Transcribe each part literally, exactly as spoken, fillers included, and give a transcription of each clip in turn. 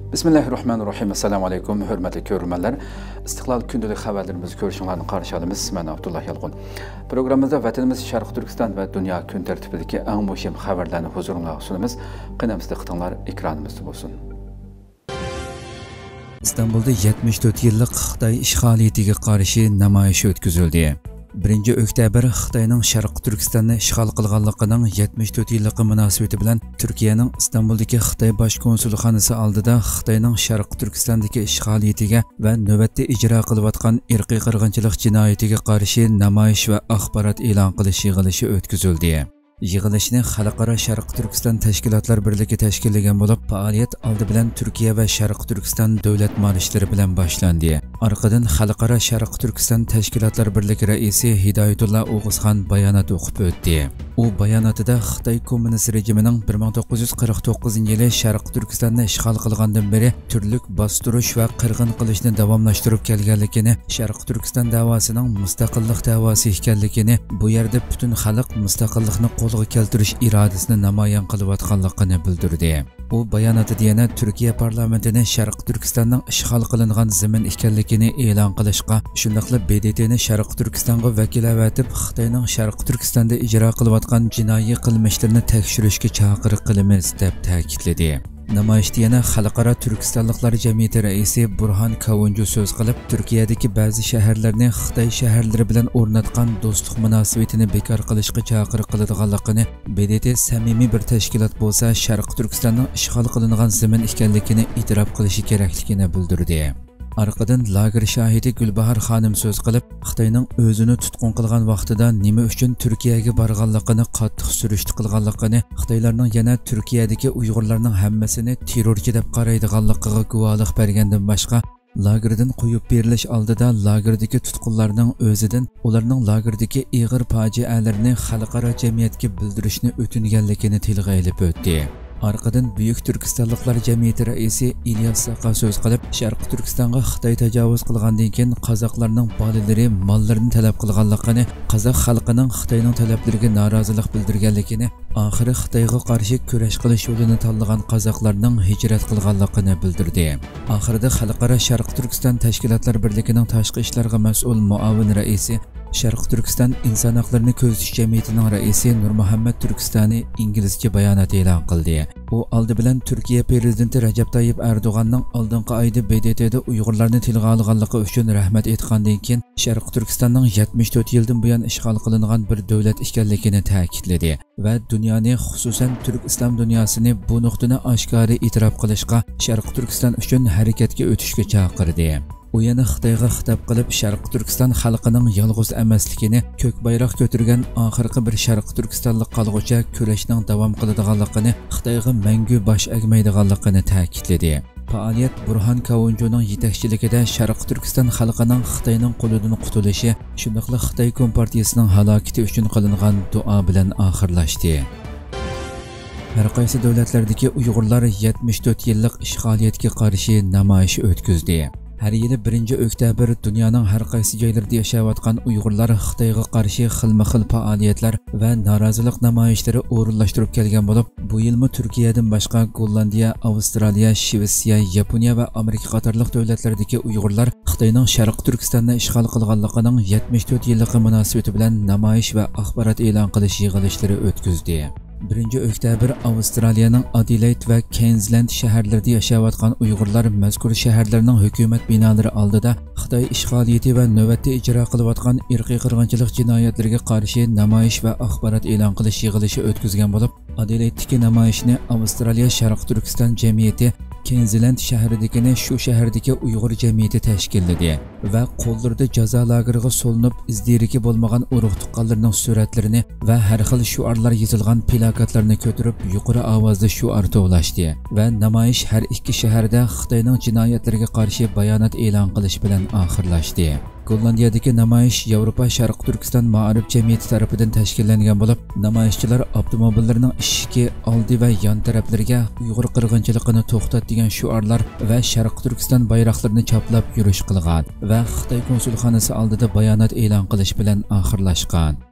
Bismillahirrahmanirrahim. Assalamu alaikum. Hürmetli görürmenler. İstiklal gündəlik xəbərlərimizi görüşünlərini qarşı alımız. Mən Abdullah Yalğun. Programımızda vətənimiz Şərq Türkistan və dünya gün tərtibindəki ən mühim xəbərlərini huzuruna sunumuz. Qınamızda qıtanlar ekranımızda olsun. İstanbul'da yetmiş dört yıllık Xitay işgaliyetiga qarşı namoyish o'tkazildi. birinchi oktyabr Xitoyning Sharq Turkistonni ishg'ol qilganligining yetmiş dört yilligi munosabati bilan Turkiyaning Istanbuldagi Xitoy bosh konsulxonasi oldida Xitoyning Sharq Turkistondagi ishg'oliyatiga va navbatda ijro qilayotgan irqiy qirg'inchilik jinoyatiga qarshi namoyish va axborot e'lon qilish yig'ilishi o'tkazildi. Yig'ilishni Xalqaro Sharq Turkiston tashkilotlar birligi tashkillagan bo'lib, faoliyat oldi bilan Turkiya va Sharq Turkiston davlat marishlari bilan boshlandi. Orqadan Xalqaro Sharq Turkiston tashkilotlar birligi raisi Hidoyatullo O'g'izxon bayonot o'qib o'tdi. U bayonotida Xitoy kommunist rejimining bir ming to'qqiz yuz qirq to'qqizinchi yili Sharq Turkistonni ishg'ol qilgandan beri turli bostirish va qirg'in qilishni davomlashtirib kelganligini, Sharq Turkiston davosining mustaqillik davosi ekanligini, bu yerda butun xalq mustaqillikni qo'lga keltirish irodasini namoyon qilayotganligini bildirdi. U bayonotida yana Turkiya parlamentini Sharq Turkistonning ishg'ol qilingan zamin ekanligini e'lon qilishga, shundaqla B D T'ni Sharq Turkistonga vakolatib Xitoyning Sharq Turkistonda ijro qilayotgan jinoiy qilmishlarni tekshirishga chaqiriq qilamiz deb ta'kidladi. Namoyishda yana Xalqaro Turkistonliklar jamiyati raisi Burhan Kavuncu so'z qilib, Turkiyadagi ba'zi shaharlarni Xitoy shaharlari bilan o'rnatgan do'stlik munosabatini bekor qilishga chaqiriq qiladiganligini, B D T samimiy bir tashkilot bo'lsa, Sharq Turkistonning ishg'ol qilingan zamin ekanligini e'tirof qilishi kerakligini bildirdi. Arqadan lager shohidi Gulbahar xonim so'z qilib, Xitoyning o'zini tutqun qilgan vaqtida nima uchun Turkiyaga borganligini qattiq surishti qilganligini, Xitoylarning yana Turkiyadagi Uyg'urlarning hammasini terrorchi deb qaraydiganligiga guvohlik bergandan boshqa, lagerdan qo'yib berilish oldida lagerdagi tutqunlarning o'zidan ularning lagerdagi ig'ir fojialarni xalqaro jamiyatga bildirishni o'tinganligini tilga olib o'tdi. Arqadan Buyuk Turkistonliklar jamiyati raisi İlyas Saqa so'z qilib, Sharq Turkistonga Xitoy tajovuz qilgandan keyin qozoqlarning bolalari mollarini talab qilganligini, qozoq xalqining Xitoyning talablariga norozilik bildirganligini, oxiri Xitoyga qarshi kurash qilish yo'lini tanlagan qozoqlarning hijrat qilganligini bildirdi. Oxirida Xalqaro Sharq Turkiston tashkilotlar birligining tashqi ishlarga mas'ul muavin raisi, Sharq Turkiston inson haqlarini ko'zitish jamiyatining raisi Nurmuhammad Turkistoni inglizcha bayonot e'lon qildi. U oldi bilan Turkiya prezidenti Rajab Tayyip Erdo'g'anning oldingi oyda B D T'da Uyg'urlarni tilga olganligi uchun rahmat aytgandan keyin Sharq Turkistonning yetmiş dört yildan buyon ishg'ol qilingan bir davlat ekanligini ta'kidladi va dunyoni, xususan turk islom dunyosini bu nuqtani oshkora e'tirof qilishga, Sharq Turkiston uchun harakatga o'tishga chaqirdi. U yana Xitoyga xitob qilib, Sharq Turkiston xalqining yolg'iz emasligini, ko'k bayroq ko'targan oxirgi bir Sharq Turkistonlik qolg'ucha kurashning davom qiladiganligini, Xitoyga mangu bosh egmaydiganligini ta'kidladi. Faoliyat Burhan Kavuncuning yetakchiligida Sharq Turkiston xalqining Xitoyning qo'lidan qutulishi, shundaqla Xitoy kompartiyasining halokati uchun qilingan duo bilan oxirlashdi. Har qaysi davlatlardagi Uyg'urlar yetmiş dört yillik ishg'oliyatga qarshi namoyish o'tkazdi. Her yili birinchi oktyabr dunyoning har qaysi joylarida yashayotgan Uyg'urlar Xitoyga qarshi xilma-xil faoliyatlar va norozilik namoyishlari o'rinlashtirib kelgan bo'lib, bu yilmi Turkiyadan boshqa Gollandiya, Avstraliya, Shvetsiya, Yaponiya va Amerika qatorliq davlatlardagi Uyg'urlar Xitoyning Sharq Turkistonni ishg'ol qilganligining yetmiş dört yilligi munosabati bilan namoyish va axborot e'lon qilish yig'ilishlari o'tkazdi. birinchi oktyabr Avstraliyaning Adelaide va Queensland shaharlarida yashayotgan Uyg'urlar mazkur shaharlarning hukumat binolari oldida Xitoy ishg'oliyati va navbatda ijro qilayotgan irqiy qirg'inchilik jinoyatlariga qarshi namoyish va axborot e'lon qilish yig'ilishi o'tkazgan bo'lib, Adelaide'dagi namoyishni Avstraliya Sharq Turkiston jamiyati Queensland shahridagini shu shahardagi Uyg'ur jamiyati tashkilladi va qo'llarida jazo lageriga solinib izdiriki bo'lmagan urug' tuqqanlarning suratlarini va har xil shuarlar yozilgan plakatlarni ko'tarib yuqori ovozda shuar to'lashdi va namoyish har ikki shaharda Xitoyning jinoyatlariga qarshi bayonot e'lon qilish bilan oxirlashdi. Gollandiyadagi namoyish Yevropa Sharq Turkiston ma'rif jamiyati tarafidan tashkillangan bo'lib, namoyishchilar avtomobillarining eshigi oldi va yon taraflariga Uyg'ur qirg'inchiligini to'xtat degan shuarlar va Sharq Turkiston bayroqlarini choplab yurish qilgan va Xitoy konsulxonasi oldida bayonot e'lon qilish bilan oxirlashgan.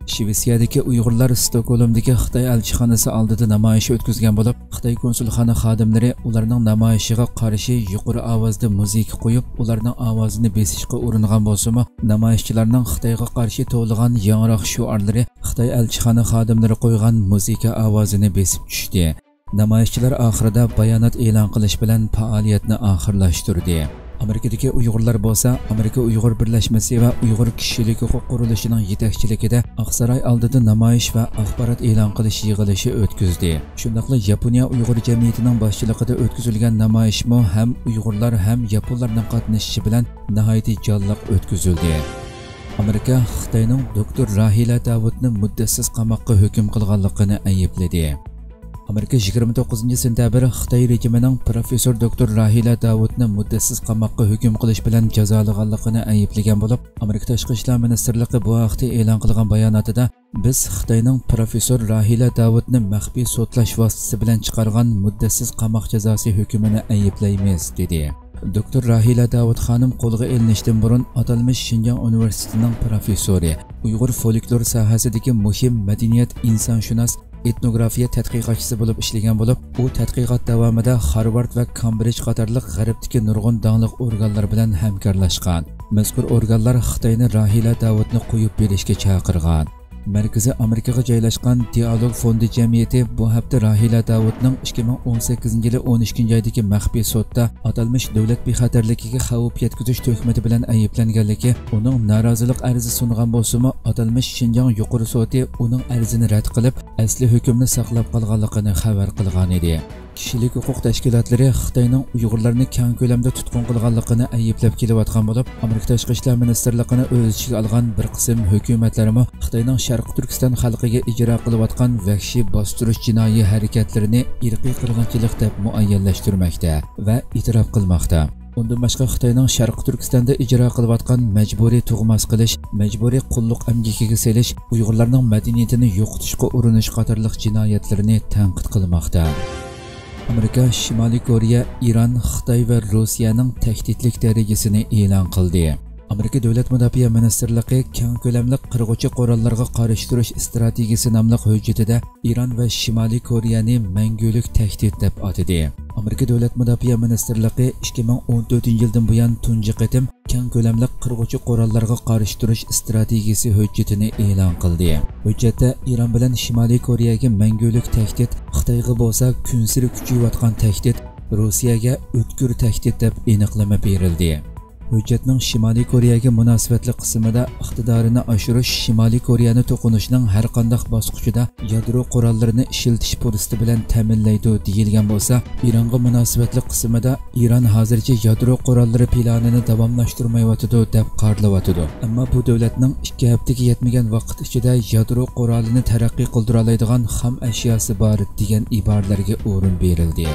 Shvetsiyadagi Uyg'urlar Stokgolmdagi Xitoy elchixonasi oldida namoyish o'tkazgan bo'lib, Xitoy konsulxona xodimlari ularning namoyishiga qarshi yuqori ovozda muzika qo'yib, ularning ovozini besishga uringan bo'lsa-mu, namoyishchilarning Xitoyga qarshi to'lg'an yangroq shuarlari Xitoy elchixona xodimlari qo'ygan muzika ovozini besib tushdi. Namoyishchilar oxirida bayonot e'lon qilish bilan faoliyatni oxirlashtirdi. Amerikadagi Uyg'urlar bo'lsa, Amerika Uyg'ur birlashmasi va Uyg'ur kishilik huquq qurilishining yetakchiligida Oqsaroy oldida namoyish va axborot e'lon qilish yig'ilishi o'tkazdi. Shundaqla Yaponiya Uyg'ur jamiyatining boshchiligida o'tkazilgan namoyishmo ham Uyg'urlar ham yaponlarning qatnashishi bilan nihoyat jonliq o'tkazildi. Amerika Xitoyning doktor Rahila Davudni muddatsiz qamoqqa hukm qilganligini aybladi. Amerika yigirma to'qqizinchi sentabr Xitoy rejimining professor doktor Rahila Davudni muddatsiz qamoqqa hukm qilish bilan jazolaganligini ayblagan bo'lib, Amerika Tashqi ishlar ministrligi bu haqda e'lon qilgan bayonotida biz Xitoyning professor Rahila Davudni maxfiy sotlash vositasi bilan chiqargan muddatsiz qamoq jazosi hukmini ayblaymiz dedi. Doktor Rahila Davud xonim qo'lga ilinishdan burun atalmish Xinjiang universitetining professori, Uyg'ur folklor sohasidagi muhim madaniyat insonshunos etnografiya tadqiqotchisi bo'lib ishlagan bo'lib, u tadqiqot davomida Harvard va Cambridge qatorliq g'arbdagi nurg'un donliq organlar bilan hamkorlashgan. Mazkur organlar Xitoyni Rahila Davudni qo'yib berishga chaqirgan. Markaziy Amerikaga joylashgan Dialog fondi jamiyati bu hafta Rahila Davudning ikki ming o'n sakkizinchi yil o'n ikkinchi oydagi maxfiy sudda atalmish davlat bexatarligiga xavf yetkazish tuhmati bilan ayblanganligi, uning norozilik arzi sungan bo'lsa-mu, atalmish Xinjiang yuqori sudi uning arzini rad qilib, asli hukmni saqlab qolganligini xabar qilgan edi. Kishilik huquq tashkilotlari Xitoyning Uyg'urlarni keng ko'lamda tutqun qilganligini ayblab kelayotgan bo'lib, Amerika Tashqi ishlar ministrligini o'z ichiga olgan bir qism hukumatlarimi Xitoyning Sharq Turkiston xalqiga ijro qilayotgan vahshiy bostirish jinoiy harakatlarini irqiy qirg'inchilik deb muayyanlashtirmoqda va e'tirof qilmoqda. Undan boshqa Xitoyning Sharq Turkistonda ijro qilayotgan majburiy tug'mas qilish, majburiy qulluq amgikiga selish, Uyg'urlarning madaniyatini yo'qotishga urinish qatorliq jinoyatlarini tanqid qilmoqda. Amerika, Shimoliy Koreya, Iran, Xitoy va Rossiyaning tahdidlik darajasini e'lon qildi. Amerika Davlat Mudofaa Ministrligi keng ko'lamli qirg'ochi qurollarga qarshi turish strategiyasi nomli hujjatida Iran va Shimoliy Koreyani mangulik tahdid deb atadi. Amerika Davlat Mudofaa Ministrligi ikki ming o'n to'rtinchi yildan buyon tunji qatim keng ko'lamli qirg'ochi qurollarga qarshi turish strategiyasi hujjatini e'lon qildi. Hujjatda Iran bilan Shimoliy Koreyaga mangulik tahdid, Xitoyga bo'lsa kun sari kuchayotgan tahdid, Rossiyaga o'tkir tahdid deb aniqlama berildi. Hujjatning Shimoliy Koreyaga munosabatli qismida iqtidorini oshirish, Shimoliy Koreyani to'qinishning har qanday bosqichida yadro qurollarini ishiltish fursati bilan ta'minlaydi deyilgan bo'lsa, Ironga munosabatli qismida Iron hozircha yadro qurollari planini davomlashtirmayotdi deb qarlayotdi. Ammo bu davlatning ikki haftaga yetmagan vaqt ichida yadro qurolini taraqqiy qildira oladigan xam ashyosi bor degan iboralarga o'rin berildi.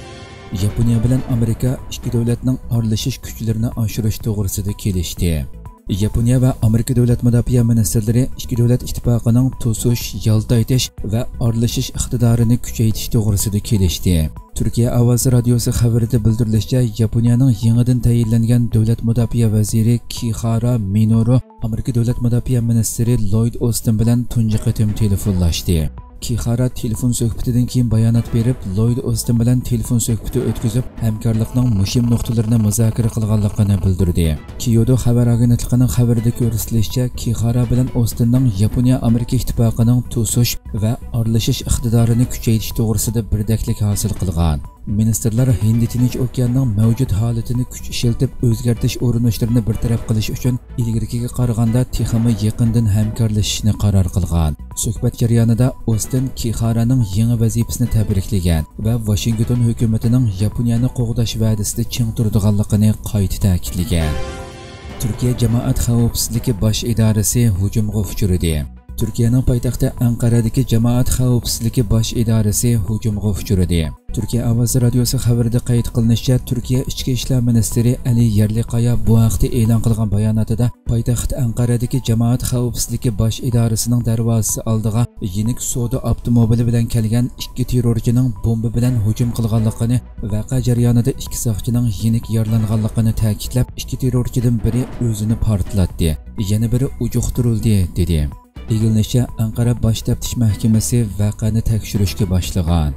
Yaponiya bilan Amerika ikki davlatning aralashish kuchlarini oshirish to'g'risida kelishdi. Yaponiya va Amerika davlat mudofaa ministrlari ikki davlat ittifoqining to'sish, yaltaytish va aralashish iqtidorini kuchaytirish to'g'risida kelishdi. Turkiya Ovozi radiosi xabarida bildirilishicha, Yaponiyaning yangidan tayinlangan davlat mudofaa vaziri Kihara Minoru Amerika davlat mudofaa ministri Lloyd Austin bilan tunji qatim telefonlashdi. Kihara telefon suhbatidan keyin bayonot berib, Lloyd Austin bilan telefon suhbati o'tkazib, hamkorlikning muhim nuqtalarini muzokara qilganligini bildirdi. Kyodo xabar agentligining xabarida ko'rsatilishicha, Kihara bilan Austinning Yaponiya Amerika ittifoqining to'sish va aralashish iqtidorini kuchaytirish to'g'risida birdaklik hosil qilgan. Ministerlar Hind Tinch okeanining mavjud holatini kuch ishlatib o'zgartirish urinishlarini bartaraf qilish uchun ilgariga qaraganda texmi yaqindan hamkorlashishni qaror qilgan. Suhbat jarayonida Austin Kiharaning yangi vazifasini tabriklagan va Washington hukumatining Yaponiyani qo'g'dash va'dasida ching turadiganligini qayta ta'kidlagan. Turkiya jamoat xavfsizligi bosh idorasi hujumga uchradi. Turkiyaning poytaxti Anqaradagi jamoat xavfsizligi bosh idorasi hujumga uchradi. Turkiya Ovozi radiosi xabarida qayd qilinishicha, Turkiya ichki ishlar ministri Ali Yerliqaya bu haqda e'lon qilgan bayonotida poytaxt Anqaradagi jamoat xavfsizligi bosh idorasining darvozasi oldiga yenik savdo avtomobili bilan kelgan ikki terrorchining bomba bilan hujum qilganligini, voqea jarayonida ikki soqchining yenik yaralanganligini ta'kidlab, ikki terrorchidan biri o'zini portlatdi, yana biri ujuqtirildi dedi. Egilinishçe Ankara Baş Teftiş Mahkemesi vaqani tekshirishga boshlagan.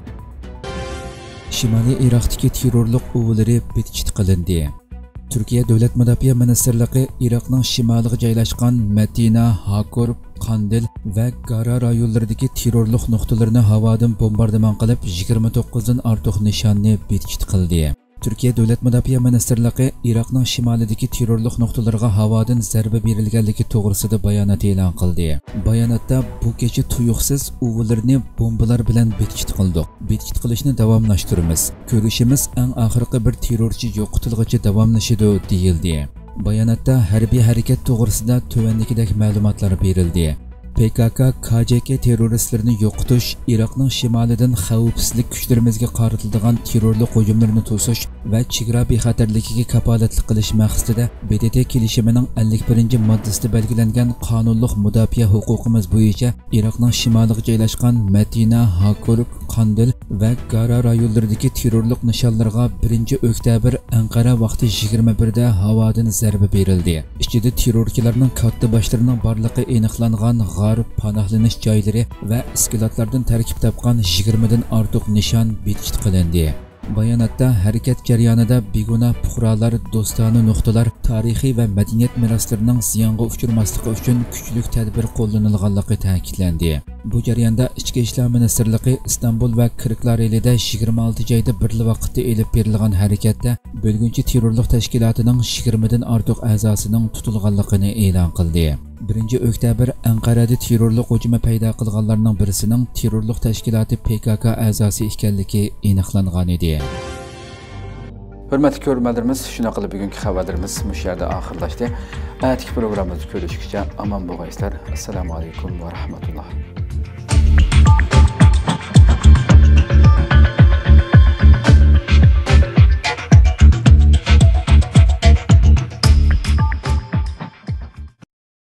Shimoliy Iroqdagi terrorlik o'g'illari bitchit qilindi. Turkiya Davlat Mudofaa Ministrligi Iroqning shimoliga joylashgan Madina, Hakur, Qandil va Gara rayonlaridagi terrorlik nuqtalarini havodan bombardimon qilib yigirma to'qqiz dan ortiq nishonni bitchit qildi. Turkiya Davlat Mudofaa Ministrligi Iroqning shimolidagi terrorlik nuqtalariga havodan zarba berilganligi to'g'risida bayonot e'lon qildi. Bayonotda bu kecha tuyuqsiz o'g'illarni bombalar bilan bitchit qildik. Bitchit qilishni davomlashtiramiz. Ko'rishimiz eng oxirgi bir terrorchi yo'qotilguncha davomlashadi deyildi. Bayonotda harbiy harakat to'g'risida tuvandagidek ma'lumotlar berildi. P K K K J K terroristlarini yo'qotish, Iroqning shimolidan xavfsizlik kuchlarimizga qaratilgan terrorlik hujumlarini to'sish va chegara bexatarligiga kafolatlik qilish maqsadida B D T kelishimining ellik birinchi moddasida belgilangan qonunlik mudofaa huquqimiz bo'yicha Iroqning shimoliga joylashgan Madina, Hakur, Qandil va Gara rayonlaridagi terrorlik nishonlariga birinchi oktyabr Ankara vaqti yigirma birda havodan zarba berildi. Ichida terrorchilarning katta boshlarining borligi aniqlangan g'arb panohlanish joylari va iskilotlardan tarkib topgan yigirma dan ortiq nishon bitchit qilindi. Bayonotda harakat jarayonida begunoh fuqarolar, do'stona nuqtalar, tarixiy va madaniyat meroslarining ziyonga uchirmasligi uchun kuchli tadbir qo'llanilganligi ta'kidlandi. Bu jarayonda Ichki ishlar ministrligi Istanbul va Kirklarelida yigirma olti joyda bir vaqtda elib berilgan harakatda bo'lgunchi terrorlik tashkilotining yigirma dan ortiq a'zosining tutilganligini e'lon qildi. birinchi oktyabr Anqarada terrorlik hujumi paydo qilganlarning birisining terrorlik tashkiloti P K K a'zosi ekanligi aniqlangan edi. Hurmatli ko'ruvchilarimiz, shuna qilib bugungi xabarlarimiz bu yerda oxirlashdi. Atigi programmamizni ko'rishguncha omon bo'linglar. Assalomu alaykum va rahmatulloh.